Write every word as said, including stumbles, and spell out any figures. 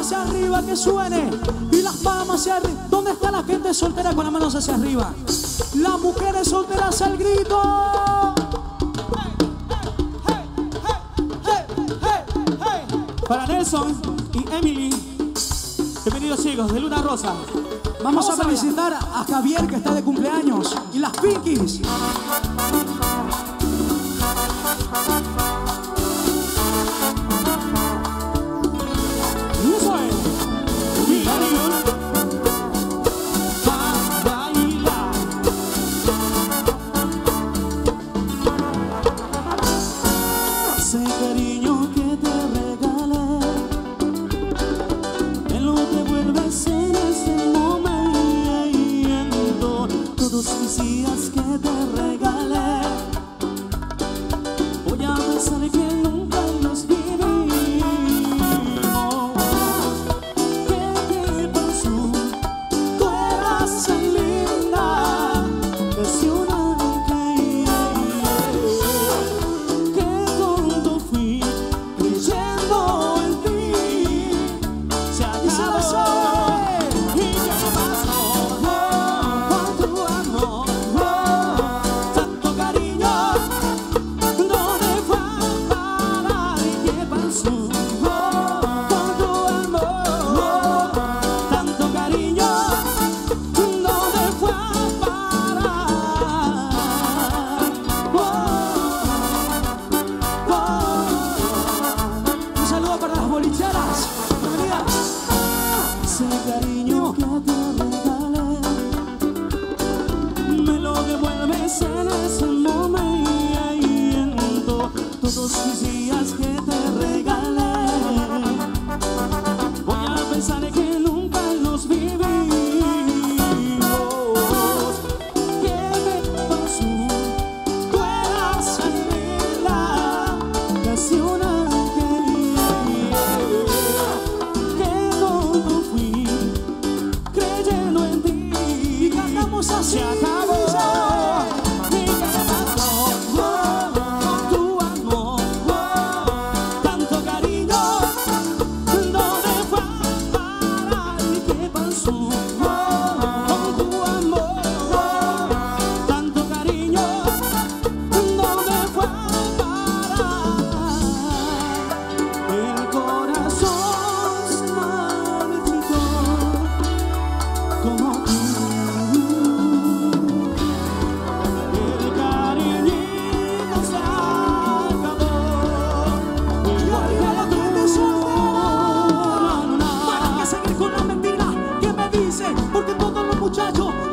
hacia arriba, que suene. Y las palmas hacia arriba. ¿Dónde está la gente soltera con las manos hacia arriba? Las mujeres solteras al grito. Para Nelson y Emily, bienvenidos chicos de Luna Rosa. Vamos, Vamos a felicitar a, a Javier, que está de cumpleaños, y las Pinkies. Mis días que te regalé, voy a pensar que nunca los vivimos. ¿Qué te pasó? Tú eras tan linda, casi una que que cuando fui creyendo en ti, se acabó. Ese cariño que te regalé, me lo devuelves en ese momento. Todos mis días que te regalé, voy a pensar que nunca los vivimos. ¿Qué me pasó? Tú eras tan linda, casi una se acabó. ¿Y qué pasó? Con tu amor, tanto cariño, ¿dónde fue a parar? ¿Y qué pasó? Con tu amor, tanto cariño, ¿dónde fue a parar? El corazón se marchitó como tú. Porque todos los muchachos